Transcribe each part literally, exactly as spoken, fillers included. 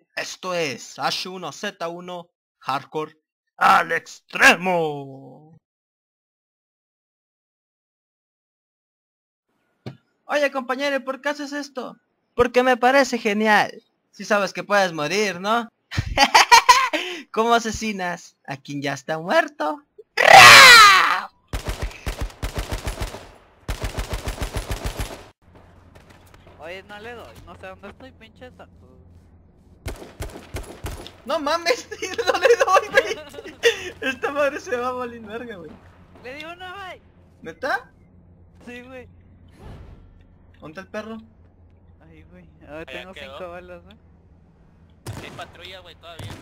Esto es H uno Z uno Hardcore al extremo. Oye compañero, ¿por qué haces esto? Porque me parece genial. Si sabes que puedes morir, ¿no? ¿Cómo asesinas a quien ya está muerto? Oye, no le doy, no sé dónde estoy, pinche saco. No mames, no le doy, güey. Esta madre se va a morir verga, güey. Le digo no, güey. ¿Neta? Sí, güey. ¿Dónde está el perro? Ay, güey. Ahora tengo quedó. cinco balas, ¿eh? Hay patrulla, güey, todavía.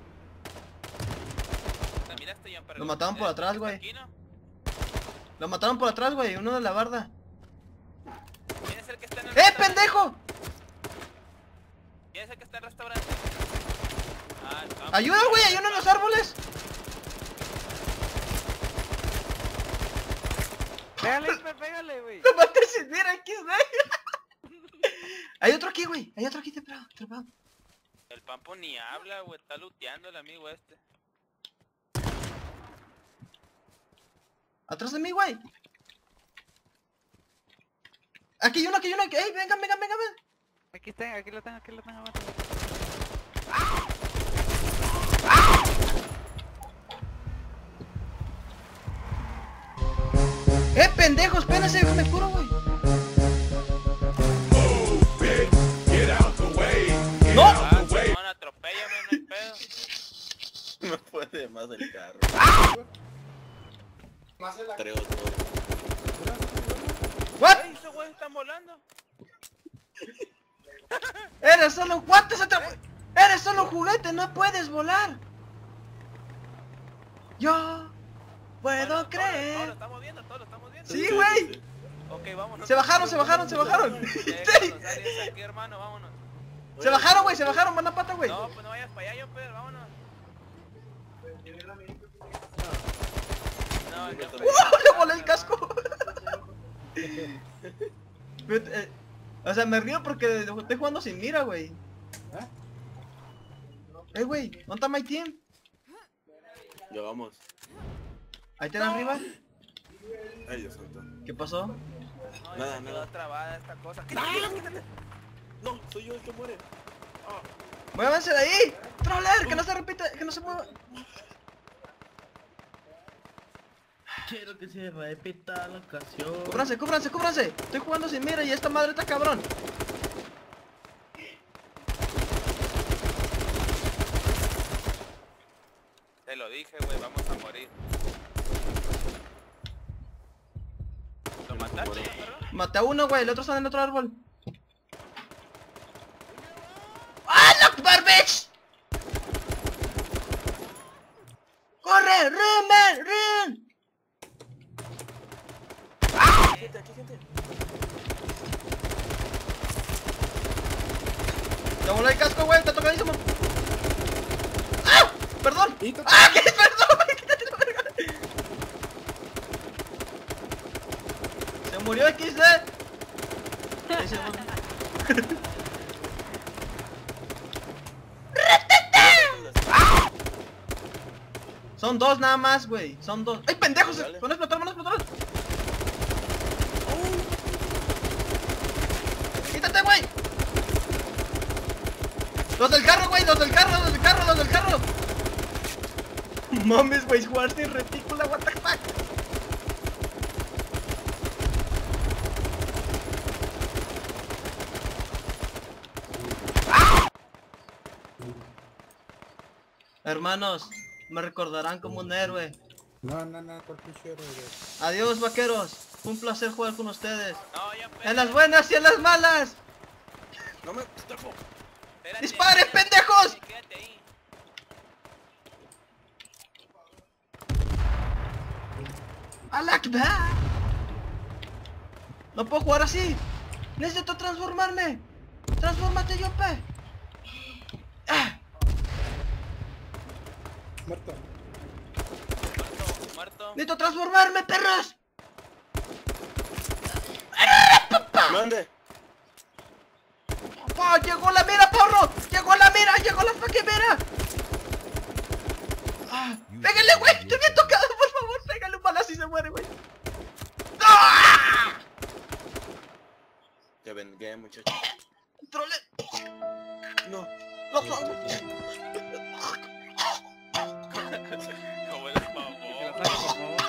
¿La miraste, John? Lo mataron por atrás, güey. Aquí, ¿no? Lo mataron por atrás, güey. Uno de la barda. ¿Quién es el que está en el ¡Eh, restaurante? pendejo! ¿Quién es el que está en el restaurante? Ah, el campo. ¡Ayuda, güey! ¡Hay uno en los árboles! Pégale, Isper, pégale, güey. ¡Lo maté sin mira, X D! Hay otro aquí, güey. Hay otro aquí trepado, trepado. El Pampo ni habla, güey. Está luteando el amigo este. Atrás de mí, güey. Aquí hay uno, aquí hay uno. ¡Ey, vengan, vengan, vengan! vengan. Aquí está, aquí lo tengo, aquí lo tengo, abajo. ¡Eh, pendejos! Espérense, déjame curo, güey. ¡No! Ah, Simón, atropéllame, no hay pedo. No puede más el carro. Creo todo. ¿What? ¡Ey, esos güeyes están volando! ¡Eres solo un guante! Se te... ¡Eres solo un juguete! ¡No puedes volar! Yo puedo Todo, todo, creer. todo lo estamos viendo, todo lo estamos viendo. Sí, güey. Ok, vámonos. Se bajaron, se bajaron, se bajaron. Déjanos, aliens aquí, hermano, vámonos. Se bajaron, güey, se bajaron, van a pata, güey. No, pues no vayas para allá, John Pedro, vámonos. No, John Pedro. ¡Uh! Le volé el casco. Pero, eh, o sea, me río porque estoy jugando sin mira, güey. Eh, güey, ¿dónde está my team? Ya vamos. Ahí están arriba. Ay, Dios santo. ¿Qué pasó? No, Nada, ya me quedó nada. trabada esta cosa. Quítate, quítate. No, soy yo el que muere. ¡Muévanse de ahí! ¡Troller! ¡Que no se repita! ¡Que no se mueva! Quiero que se repita la ocasión. ¡Cúbranse, cúbranse, cúbranse! Estoy jugando sin mira y esta madre está cabrón. Te lo dije, güey, vamos a morir. ¿Lo mataste, perro? Maté a uno, güey, el otro está en el otro árbol. ¡Ah, no, bitch! ¡Corre! ¡Run, man! ¡Run! Aquí gente, aquí gente. Te voló el casco, güey, está tocadísimo. ¡Ah! ¡Perdón! ¡Ah, qué perdón, güey! ¡Quítate la verga! Se murió X D. Ahí se murió. Son dos nada más, güey. Son dos. ¡Ay, pendejos! Dale. ¡Van a explotar, van a explotar! ¡Quítate, güey! ¡Los del carro, güey! ¡Los del carro, los del carro, los del carro! Mames, güey, jugaste en retícula, what the fuck. Hermanos, me recordarán como un héroe. No, no, no, por pinche héroe. Adiós, vaqueros. Fue un placer jugar con ustedes. No, John Pedro. En las buenas y en las malas. No me tapo. Espérate, ¡Disparen, quédate, pendejos! Quédate ahí. ¡Alakbar! No puedo jugar así. Necesito transformarme. Transfórmate, Yope. ¡Ah! Muerto. Muerto, muerto. Necesito transformarme, perros. Mande. ¡Oh, llegó la mira, porro! ¡Llegó la mira! ¡Llegó la Como eres Que mamón. la saque, por favor.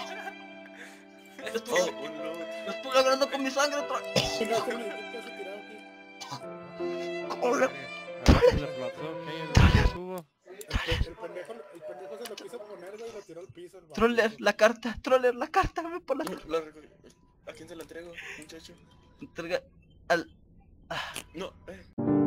Estoy, Oh, un loot. estoy hablando con mi sangre, troll. No, se me qué se tirado aquí. Hola. A ver qué le pasó, que ahí estuvo. El, el pendejo, el pendejo se lo quiso poner, güey, y lo tiró al piso. El vato. Troller, la carta, troller, la carta, dame por la No, la recogí. ¿A quién se la entrego, muchacho? entrega al... No, eh.